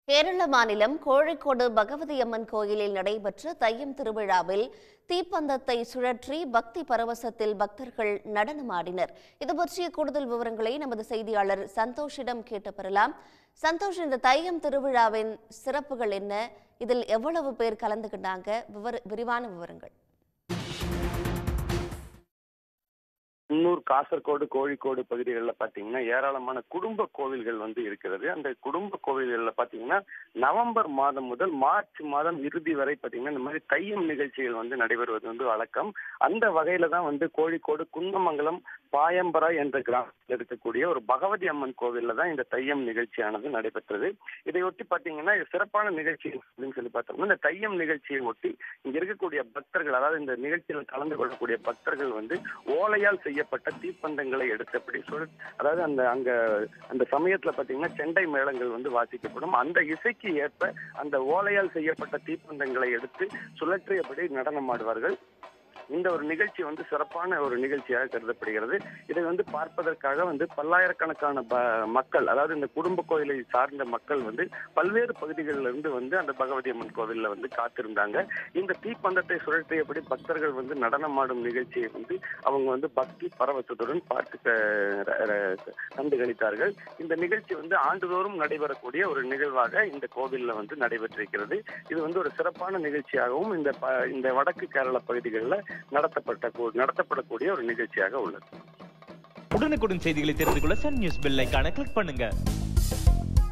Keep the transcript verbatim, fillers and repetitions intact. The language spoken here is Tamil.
கேரள மாநிலம் கோழிக்கோடு பகவதி அம்மன் கோயிலில் நடைபெற்ற தையம் திருவிழாவில் தீப்பந்தத்தை சுழற்றி பக்தி பரவசத்தில் பக்தர்கள் நடனமாடினர். இது பற்றிய கூடுதல் விவரங்களை நமது செய்தியாளர் சந்தோஷிடம் கேட்டு பெறலாம். சந்தோஷ், இந்த தையம் திருவிழாவின் சிறப்புகள் என்ன? இதில் எவ்வளவு பேர் கலந்துக்கிட்டாங்க? விரிவான விவரங்கள். குன்னூர், காசர்கோடு, கோழிக்கோடு பகுதிகளில் பார்த்தீங்கன்னா ஏராளமான குடும்ப கோவில்கள் வந்து இருக்கிறது. அந்த குடும்ப கோவில்களில் பார்த்தீங்கன்னா நவம்பர் மாதம் முதல் மார்ச் மாதம் இறுதி வரை பார்த்தீங்கன்னா இந்த மாதிரி தையம் நிகழ்ச்சிகள் வந்து நடைபெறுவது வந்து வழக்கம். அந்த வகையில தான் வந்து கோழிக்கோடு குன்னமங்கலம் பாயம்பரா என்ற கிராமத்தில் இருக்கக்கூடிய ஒரு பகவதி அம்மன் கோவில்ல தான் இந்த தையம் நிகழ்ச்சியானது நடைபெற்றது. இதையொட்டி பார்த்தீங்கன்னா சிறப்பான நிகழ்ச்சி அப்படின்னு சொல்லி பார்த்தோம்னா இந்த தையம் நிகழ்ச்சியை ஒட்டி இங்க இருக்கக்கூடிய பக்தர்கள், அதாவது இந்த நிகழ்ச்சியில் கலந்து கொள்ளக்கூடிய பக்தர்கள் வந்து ஓலையால் செய்ய செய்யப்பட்ட தீப்பந்தங்களை எடுத்தபடி சொல் அதாவது அந்த அங்க அந்த சமயத்துல பாத்தீங்கன்னா செண்டை மேளங்கள் வந்து வாசிக்கப்படும். அந்த இசைக்கு ஏற்ப அந்த ஓலையால் செய்யப்பட்ட தீப்பந்தங்களை எடுத்து சுழற்றியபடி நடனம் ஆடுவார்கள். இந்த ஒரு நிகழ்ச்சி வந்து சிறப்பான ஒரு நிகழ்ச்சியாக கருதப்படுகிறது. இதை வந்து பார்ப்பதற்காக வந்து பல்லாயிரக்கணக்கான மக்கள், அதாவது இந்த குடும்ப கோயிலை சார்ந்த மக்கள் வந்து பல்வேறு பகுதிகளில் இருந்து வந்து அந்த பகவதி அம்மன் கோவில்ல வந்து காத்திருந்தாங்க. இந்த தீப்பந்தத்தை சுழற்றியபடி பக்தர்கள் வந்து நடனமாடும் நிகழ்ச்சியை வந்து அவங்க வந்து பக்தி பரவசத்துடன் பார்த்து கண்டுகளித்தார்கள். இந்த நிகழ்ச்சி வந்து ஆண்டுதோறும் நடைபெறக்கூடிய ஒரு நிகழ்வாக இந்த கோவில்ல வந்து நடைபெற்றிருக்கிறது. இது வந்து ஒரு சிறப்பான நிகழ்ச்சியாகவும் இந்த இந்த வடக்கு கேரள பகுதிகளில் நடத்தப்பட்ட நடத்தப்படக்கூடிய ஒரு நிகழ்ச்சியாக உள்ளது. உடனுக்குடன் செய்திகளை தெரிந்து கொள்ள சன் நியூஸ் பெல் ஐகானை கிளிக் பண்ணுங்க.